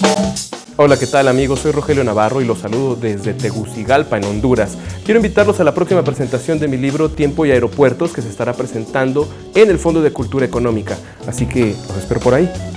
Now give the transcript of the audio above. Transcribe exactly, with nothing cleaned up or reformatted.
Hola, ¿qué tal amigos? Soy Rogelio Navarro y los saludo desde Tegucigalpa, en Honduras. Quiero invitarlos a la próxima presentación de mi libro Tiempo y Aeropuertos, que se estará presentando en el Fondo de Cultura Económica. Así que los espero por ahí.